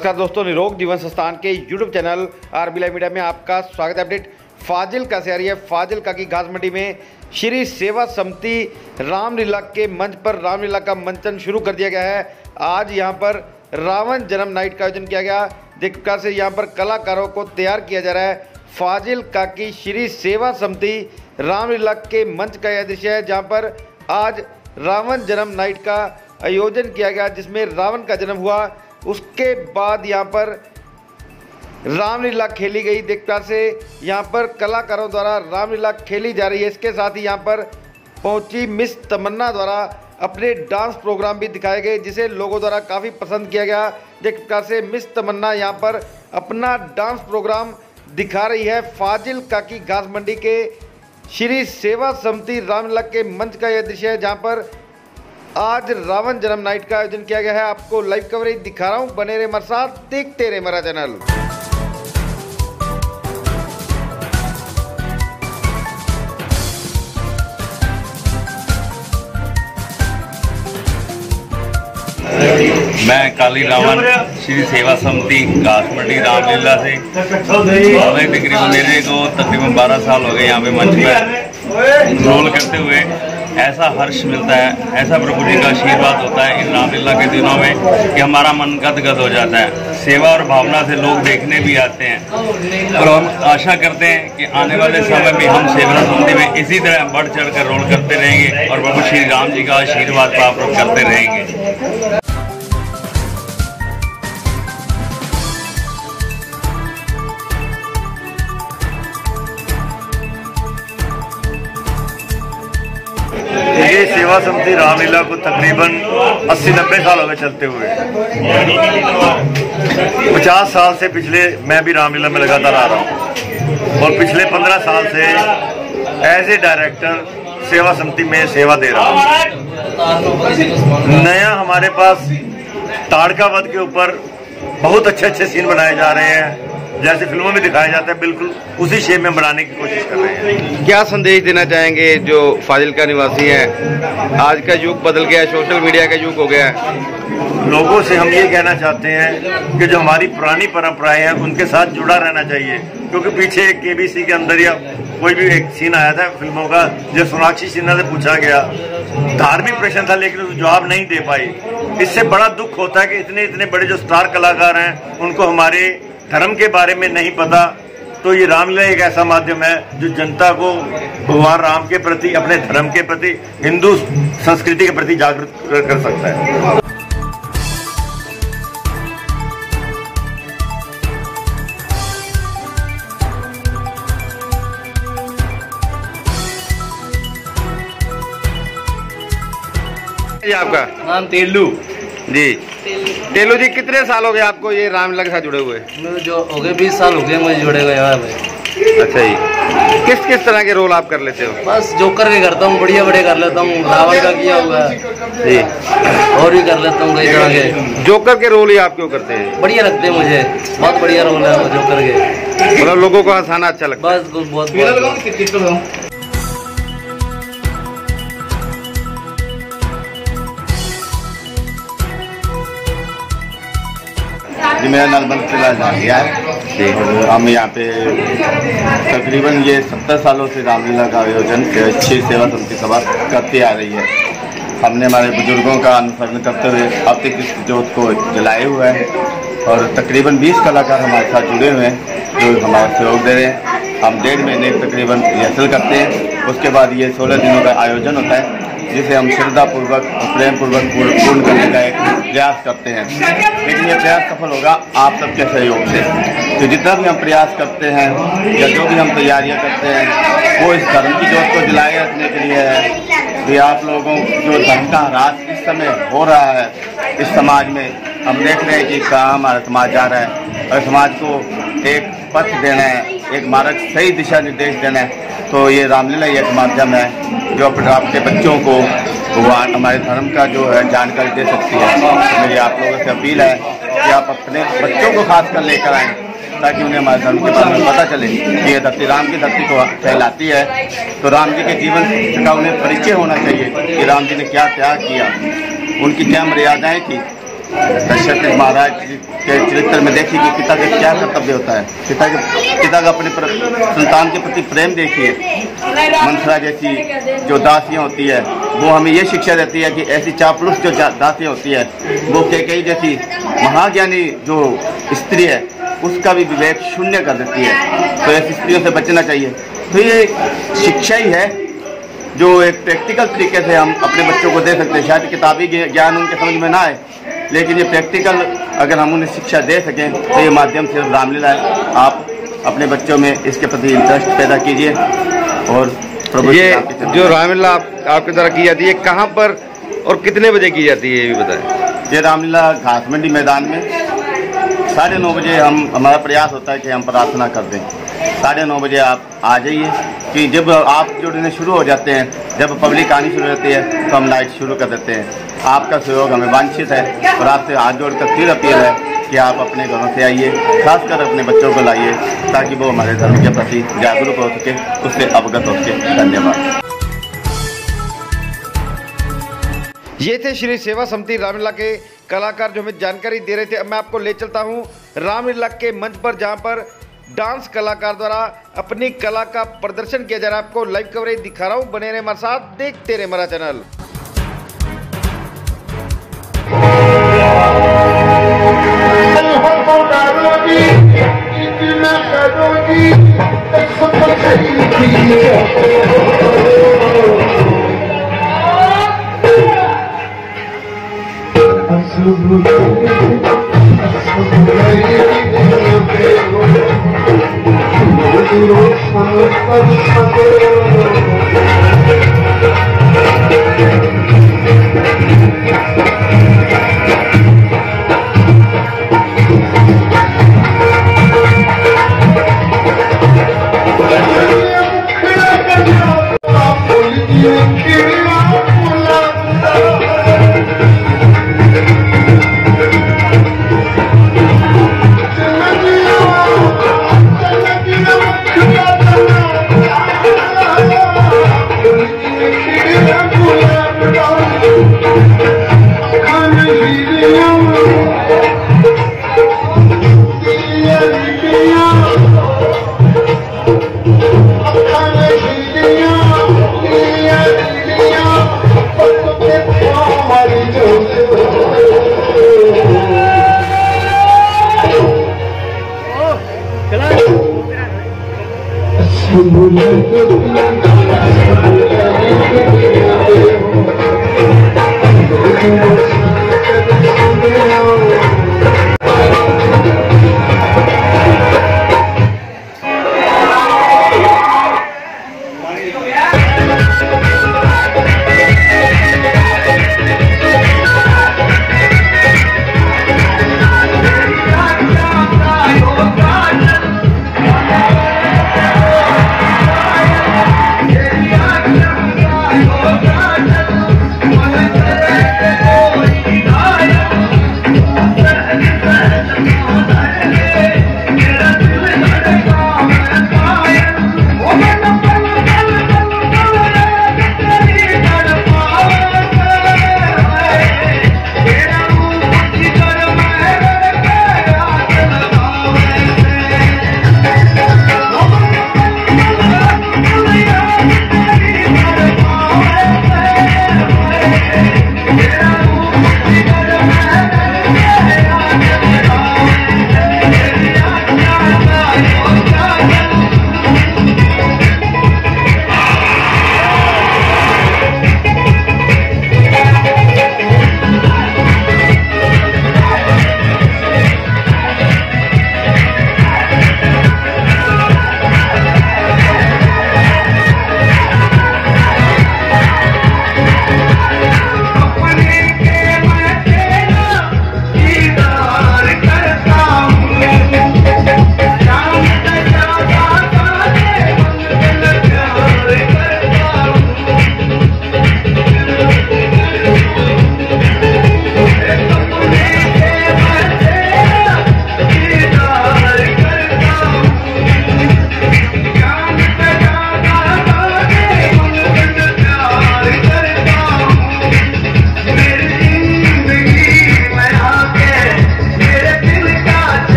नमस्कार दोस्तों, निरोग जीवन संस्थान के YouTube channel RB live media में आपका स्वागत है। अपडेट फाजिल्का से आ रही है। फाजिल्का की घास मंडी में श्री सेवा समिति रामलीला के मंच पर रामलीला का मंचन शुरू कर दिया गया है। आज यहां पर रावण जन्म नाइट का आयोजन किया गया। जिस प्रकार से यहां पर कलाकारों को तैयार किया जा रहा है। फाजिल्का की श्री सेवा समिति रामलीला के मंच का यह दृश्य है, जहाँ पर आज रावण जन्म नाइट का आयोजन किया गया, जिसमें रावण का जन्म हुआ। उसके बाद यहाँ पर रामलीला खेली गई। जिस प्रकार से यहाँ पर कलाकारों द्वारा रामलीला खेली जा रही है। इसके साथ ही यहाँ पर पहुंची मिस तमन्ना द्वारा अपने डांस प्रोग्राम भी दिखाए गए, जिसे लोगों द्वारा काफ़ी पसंद किया गया। जिस प्रकार से मिस तमन्ना यहाँ पर अपना डांस प्रोग्राम दिखा रही है। फाजिल्का की घास मंडी के श्री सेवा समिति रामलीला के मंच का यह दृश्य है, जहाँ पर आज रावण जन्म नाइट का आयोजन किया गया है। आपको लाइव कवरेज दिखा रहा हूँ, बने रहे हमारे साथ, देखते रहे मेरा चैनल। मैं काली रावण श्री सेवा समिति घास मंडी रामलीला से हमें मेरे को तकरीबन 12 साल हो गए यहाँ पे मंच पर रोल करते हुए। ऐसा हर्ष मिलता है, ऐसा प्रभु जी का आशीर्वाद होता है इन रामलीला के दिनों में कि हमारा मन गदगद हो जाता है। सेवा और भावना से लोग देखने भी आते हैं और हम आशा करते हैं कि आने वाले समय में हम सेवा समिति में इसी तरह बढ़ चढ़ कर रोल करते रहेंगे और प्रभु श्री राम जी का आशीर्वाद प्राप्त करते रहेंगे। ये सेवा समिति रामलीला को तकरीबन 80-90 साल हो गए चलते हुए। 50 साल से पिछले मैं भी रामलीला में लगातार आ रहा हूँ और पिछले 15 साल से एज ए डायरेक्टर सेवा समिति में सेवा दे रहा हूँ। नया हमारे पास ताड़का वध के ऊपर बहुत अच्छे सीन बनाए जा रहे हैं, जैसे फिल्मों में दिखाया जाता है, बिल्कुल उसी शेप में बनाने की कोशिश कर रहे हैं। क्या संदेश देना चाहेंगे जो फाजिल्का निवासी हैं? आज का युग बदल गया है, सोशल मीडिया का युग हो गया है। लोगों से हम ये कहना चाहते हैं कि जो हमारी पुरानी परंपराएं हैं उनके साथ जुड़ा रहना चाहिए, क्योंकि पीछे एक केबीसी के अंदर या कोई भी एक सीन आया था फिल्मों का, जो सोनाक्षी सिन्हा से पूछा गया, धार्मिक प्रश्न था लेकिन उसको जवाब नहीं दे पाई। इससे बड़ा दुख होता है कि इतने बड़े जो स्टार कलाकार हैं उनको हमारे धर्म के बारे में नहीं पता। तो ये रामलीला एक ऐसा माध्यम है जो जनता को भगवान राम के प्रति, अपने धर्म के प्रति, हिंदू संस्कृति के प्रति जागरूक कर सकता है। ये आपका नाम तेलू जी। टेलू जी, कितने साल हो गए आपको ये रामलीला के साथ जुड़े हुए? मुझे जो हो गए 20 साल हो गए मुझे जुड़े हुए यार भाई। अच्छा जी, किस किस तरह के रोल आप कर लेते हो? बस जोकर के करता हूँ, बढ़िया कर लेता हूँ, रावण का किया हुआ है जी, और भी कर लेता हूँ कई तरह के। जोकर के रोल ही आप क्यों करते हैं? बढ़िया लगते हैं मुझे, बहुत बढ़िया रोल है जोकर के। मतलब लोगों को हंसाना अच्छा लगता है? बस बहुत जी। मेरा नाम बंसीलाल जांगिया है और हम यहाँ पे तकरीबन ये 70 सालों से रामलीला का आयोजन श्री सेवा समिति सभा करती आ रही है। हमने हमारे बुजुर्गों का अनुसरण करते हुए अब तक इस जोत को जलाए हुए हैं और तकरीबन 20 कलाकार हमारे साथ जुड़े हुए हैं जो हमारा सहयोग दे रहे हैं। हम 1.5 महीने तकरीबन रिहर्सल करते हैं, उसके बाद ये 16 दिनों का आयोजन होता है, जिसे हम श्रद्धापूर्वक और प्रेमपूर्वक पूर्ण करने का एक प्रयास करते हैं। लेकिन ये प्रयास सफल होगा आप सबके सहयोग से। तो जितना भी हम प्रयास करते हैं या जो भी हम तैयारियां करते हैं वो इस धर्म की जोत को जलाए रखने के लिए है कि आप लोगों जो धर्म का ह्रास इस समय हो रहा है इस समाज में, हम देख रहे हैं कि कहाँ हमारा समाज जा रहा है और समाज को एक पथ देना है, एक मार्ग सही दिशा निर्देश देना है। तो ये रामलीला एक माध्यम है जो आपके बच्चों को भगवान हमारे धर्म का जो है जानकारी दे सकती है। तो मेरी आप लोगों से अपील है कि आप अपने बच्चों को खास कर लेकर आएँ ताकि उन्हें हमारे धर्म के बारे में पता चले कि ये धरती राम की धरती को कहलाती है। तो राम जी के जीवन का उन्हें परिचय होना चाहिए कि राम जी ने क्या त्याग किया, उनकी क्या मर्यादाएं थी। दशरथ महाराज के चरित्र में देखिए कि पिता का क्या कर्तव्य होता है। पिता का अपने संतान के प्रति प्रेम देखिए। मंथरा जैसी जो दासियाँ होती है वो हमें ये शिक्षा देती है कि ऐसी चापलूस जो दासियाँ होती है वो कैकेयी जैसी महाज्ञानी जो स्त्री है उसका भी विवेक शून्य कर देती है। तो ऐसी स्त्रियों से बचना चाहिए। तो ये शिक्षा ही है जो एक प्रैक्टिकल तरीके से हम अपने बच्चों को दे सकते हैं। शायद किताबी ज्ञान उनके समझ में ना आए, लेकिन ये प्रैक्टिकल अगर हम उन्हें शिक्षा दे सकें तो ये माध्यम से रामलीला है। आप अपने बच्चों में इसके प्रति इंटरेस्ट पैदा कीजिए। और प्रभु ये जो रामलीला आपके द्वारा की जाती है कहाँ पर और कितने बजे की जाती है ये भी बताएं। ये रामलीला घास मंडी मैदान में 9:30 बजे हमारा प्रयास होता है कि हम प्रार्थना कर दें। 9:30 बजे आप आ जाइए कि जब आप जुड़ने शुरू हो जाते हैं, जब पब्लिक आनी शुरू होती है तो हम नाइट शुरू कर देते हैं। आपका सहयोग हमें वांछित है और आपसे हाथ जोड़कर फिर अपील है कि आप अपने घरों से आइए, खासकर अपने बच्चों को लाइए ताकि वो हमारे धर्म के प्रति जागरूक हो सके, उससे अवगत हो सके। धन्यवाद। ये थे श्री सेवा समिति रामलीला के कलाकार जो हमें जानकारी दे रहे थे। अब मैं आपको ले चलता हूँ रामलीला के मंच पर जहाँ पर डांस कलाकार द्वारा अपनी कला का प्रदर्शन किया जा रहा है। आपको लाइव कवरेज दिखा रहा हूँ, बने रहे हमारे साथ, देखते रहे हमारा चैनल।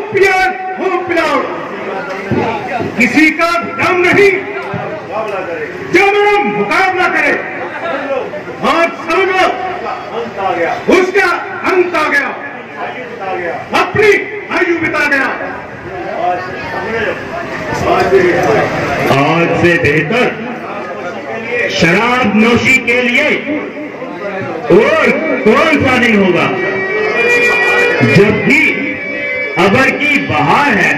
पिलाओ, किसी का दम नहीं जो मेरा मुकाबला करे। और समझो उसका अंत आ गया, अपनी आयु बिता गया। आज से बेहतर शराब नोशी के लिए और कौन सा दिन होगा, जब भी अबर की बहार है,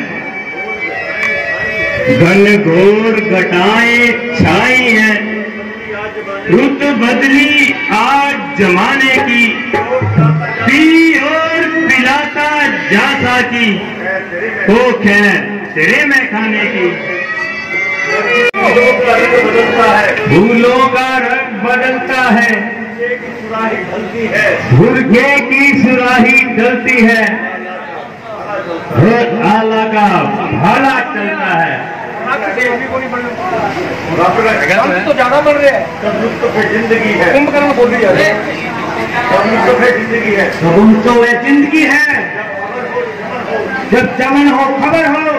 घनघोर घटाएं छाई हैं, रुत बदली आज जमाने की, पी और पिलाता जाता की, तो खैर तेरे में खाने की। फूलों का रंग बदलता है, मुर्गे की सुराही ढलती है, आला का भाला चलता है। तो ज्यादा बढ़ रहे हैं, तो फिर जिंदगी है, कुंभकर्ण बोल रही है, तो फिर जिंदगी है, तो वह जिंदगी है जब चमन हो खबर हो।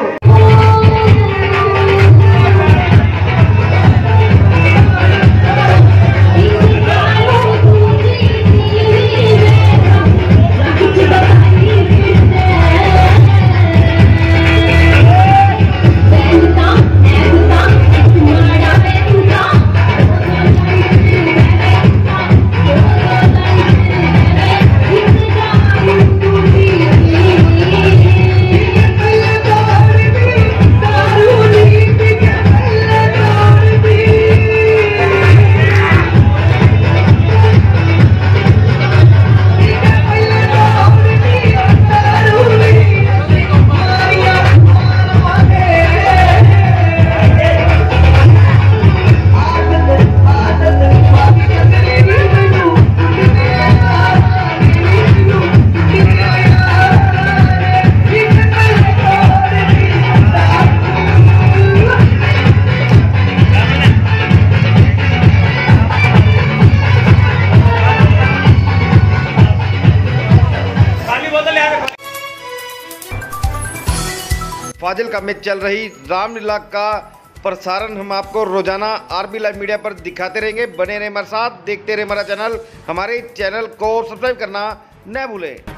फाजिल्का में चल रही रामलीला का प्रसारण हम आपको रोजाना आरबी लाइव मीडिया पर दिखाते रहेंगे। बने रहे हमारे साथ, देखते रहे हमारा चैनल। हमारे चैनल को सब्सक्राइब करना न भूलें।